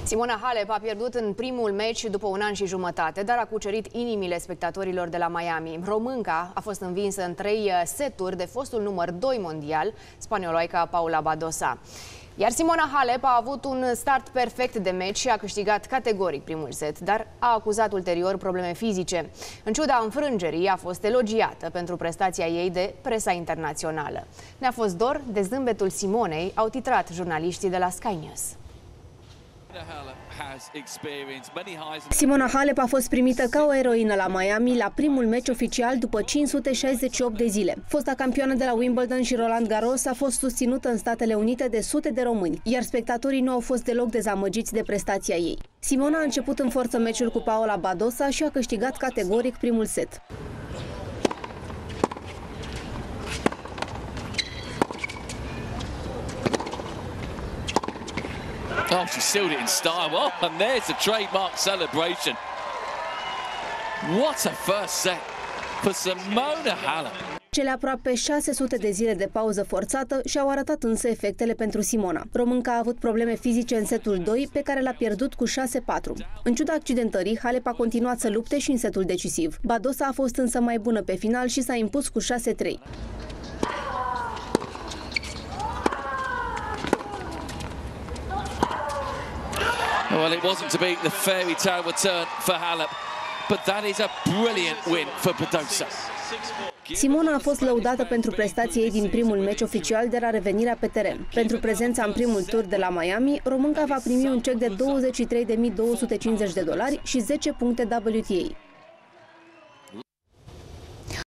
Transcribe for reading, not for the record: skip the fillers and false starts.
Simona Halep a pierdut în primul meci după un an și jumătate, dar a cucerit inimile spectatorilor de la Miami. Românca a fost învinsă în 3 seturi de fostul număr 2 mondial, spanioloica Paula Badosa. Iar Simona Halep a avut un start perfect de meci și a câștigat categoric primul set, dar a acuzat ulterior probleme fizice. În ciuda înfrângerii, a fost elogiată pentru prestația ei de presa internațională. Ne-a fost dor de zâmbetul Simonei, au titrat jurnaliștii de la Sky News. Simona Halep a fost primită ca o eroină la Miami la primul meci oficial după 568 de zile. Fosta campioană de la Wimbledon și Roland Garros a fost susținută în Statele Unite de sute de români, iar spectatorii nu au fost deloc dezamăgiți de prestația ei. Simona a început în forță meciul cu Paula Badosa și a câștigat categoric primul set. Oh, she sealed it in style. Oh, and there's the trademark celebration. What a first set for Simona Halep. Cele aproape 600 de zile de pauză forțată și-au arătat însă efectele pentru Simona. Românca a avut probleme fizice în setul 2, pe care l-a pierdut cu 6-4. În ciuda accidentării, Halep a continuat să lupte și în setul decisiv. Badosa a fost însă mai bună pe final și s-a impus cu 6-3. Well, it wasn't to be the fairy tale return for Halep, but that is a brilliant win for Badosa. Simona a fost lăudată pentru prestația ei din primul meci oficial de la revenirea pe teren. Pentru prezența în primul tur de la Miami, românca va primi un cec de $23.250 și 10 puncte WTA.